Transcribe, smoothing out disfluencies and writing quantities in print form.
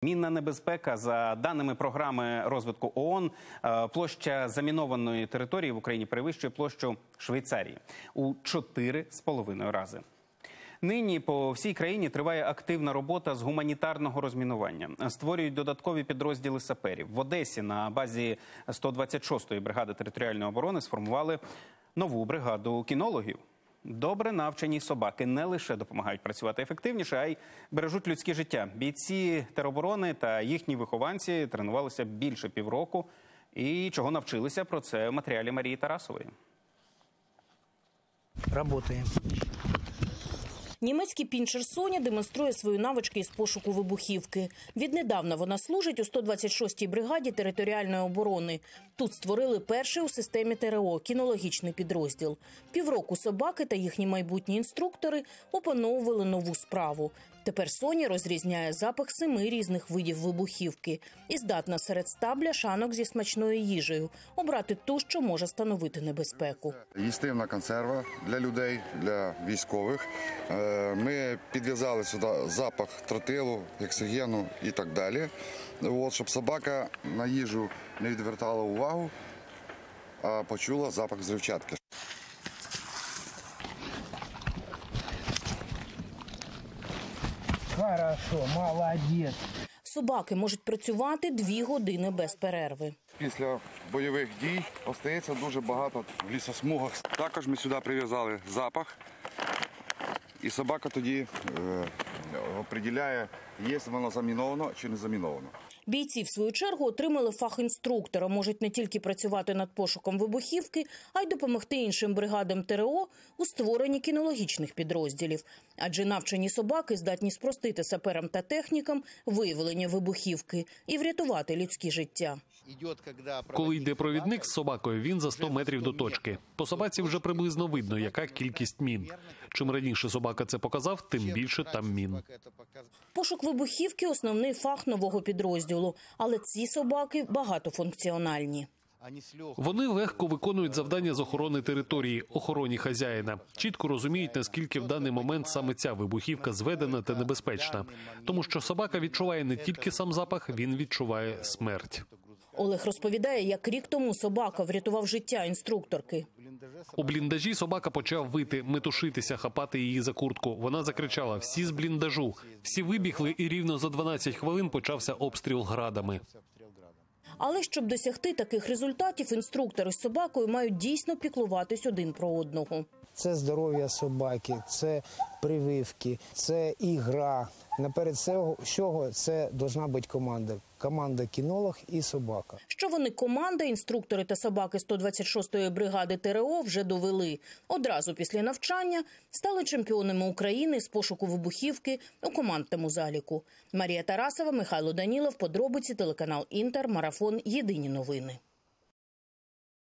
Мінна небезпека. За даними програми розвитку ООН, площа замінованої території в Україні перевищує площу Швейцарії у 4,5 рази. Нині по всій країні триває активна робота з гуманітарного розмінування. Створюють додаткові підрозділи саперів. В Одесі на базі 126-ї бригади територіальної оборони сформували нову бригаду кінологів. Добре навчені собаки не лише допомагають працювати ефективніше, а й бережуть людське життя. Бійці тероборони та їхні вихованці тренувалися більше півроку. І чого навчилися, про це в матеріалі Марії Тарасової. Работаємо. Німецький пінчер Соня демонструє свої навички із пошуку вибухівки. Віднедавна вона служить у 126-й бригаді територіальної оборони. Тут створили перший у системі ТРО – кінологічний підрозділ. Півроку собаки та їхні майбутні інструктори опановували нову справу. Тепер Соня розрізняє запах 7 різних видів вибухівки і здатна серед 100 бляшанок зі смачною їжею обрати ту, що може становити небезпеку. Їстивна консерва для людей, для військових. Ми підв'язали сюди запах тротилу, гексогену і так далі, щоб собака на їжу не відвертала увагу, а почула запах взривчатки. Хорошо, молодець. Собаки можуть працювати 2 години без перерви. Після бойових дій остається дуже багато в лісосмугах. Також ми сюди прив'язали запах, і собака тоді определяє, є воно заміновано чи не заміновано. Бійці, в свою чергу, отримали фах інструктора. Можуть не тільки працювати над пошуком вибухівки, а й допомогти іншим бригадам ТРО у створенні кінологічних підрозділів. Адже навчені собаки здатні спростити саперам та технікам виявлення вибухівки і врятувати людське життя. Коли йде провідник з собакою, він за 100 метрів до точки. По собаці вже приблизно видно, яка кількість мін. Чим раніше собака це показав, тим більше там мін. Пошук вибухівки – основний фах нового підрозділу. Але ці собаки багатофункціональні. Вони легко виконують завдання з охорони території, охороні хазяїна. Чітко розуміють, наскільки в даний момент саме ця вибухівка зведена та небезпечна. Тому що собака відчуває не тільки сам запах, він відчуває смерть. Олег розповідає, як рік тому собака врятував життя інструкторки. У бліндажі собака почав вити, метушитися, хапати її за куртку. Вона закричала: «Всі з бліндажу!». Всі вибігли, і рівно за 12 хвилин почався обстріл градами. Але щоб досягти таких результатів, інструктори з собакою мають дійсно піклуватись один про одного. Це здоров'я собаки, це прививки, це ігра. Наперед всього це повинна бути команда. Команда кінолог і собака. Що вони команда, інструктори та собаки 126-ї бригади ТРО вже довели. Одразу після навчання стали чемпіонами України з пошуку вибухівки у командному заліку. Марія Тарасова, Михайло Данілов, подробиці, телеканал Інтер, марафон «Єдині новини».